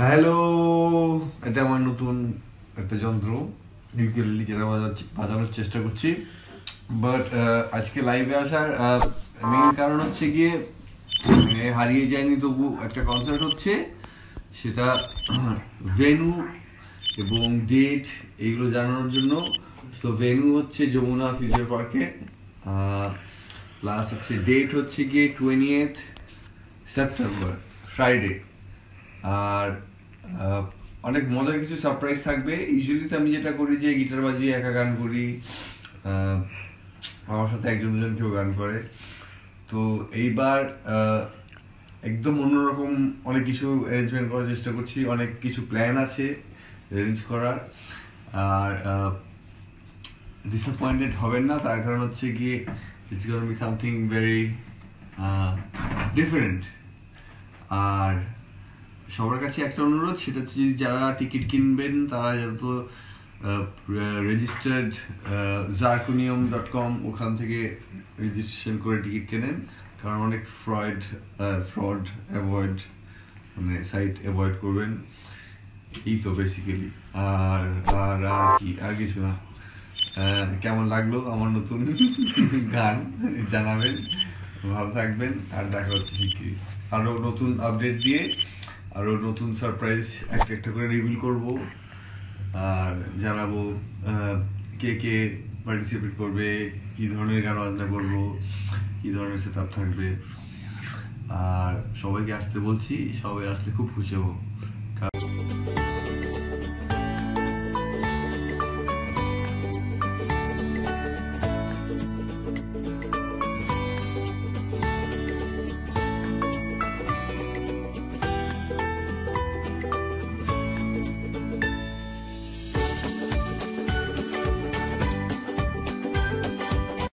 Hello, এটা আমার নতুন একটা যন্ত্র ইউকেলেলি, যেটা বাজানোর চেষ্টা করছি। বাট আজকে লাইভে আসার মেইন কারণ হচ্ছে গিয়ে হারিয়ে যায়নি, তবু একটা কনসার্ট হচ্ছে, সেটা ভেন্যু এবং ডেট এইগুলো জানানোর জন্য। সো ভেন্যু হচ্ছে যমুনা ফিউচার পার্কে, প্লাস হচ্ছে ডেট হচ্ছে গিয়ে 20th সেপ্টেম্বর, ফ্রাইডে। আর অনেক মজার কিছু সারপ্রাইজ থাকবে। ইউজুয়ালি তো আমি যেটা করি যে গিটার বাজিয়ে একা গান করি, আমার সাথে একজন দুজন কেউ গান করে। তো এইবার একদম অন্যরকম অনেক কিছু অ্যারেঞ্জমেন্ট করার চেষ্টা করছি, অনেক কিছু প্ল্যান আছে অ্যারেঞ্জ করার। আর ডিসঅ্যাপয়েন্টেড হবেন না, তার কারণ হচ্ছে গিয়ে it's gonna be something very different. আর সবার কাছে একটা অনুরোধ, সেটা হচ্ছে যদি যারা টিকিট কিনবেন তারা যত রেজিস্টার্ড zarconium.com ওখান থেকে রেজিস্ট্রেশন করে টিকিট কেনেন, কারণ অনেক ফ্রড অ্যাভয়েড, মানে সাইট অ্যাভয়েড করবেন। এই তো বেসিক্যালি। আর আর আর কি, আর কিছু না। কেমন লাগলো আমার নতুন গান জানাবেন, ভালো থাকবেন, আর দেখা হচ্ছে শিগগিরই আরো নতুন আপডেট দিয়ে, আরো নতুন সারপ্রাইজ একটা একটা করে রিভিল করব, আর জানাবো কে কে পার্টিসিপেট করবে, কি ধরনের গান বাজনা করবো, কি ধরনের সেট আপ থাকবে। আর সবাইকে আসতে বলছি, সবাই আসলে খুব খুশি হবো।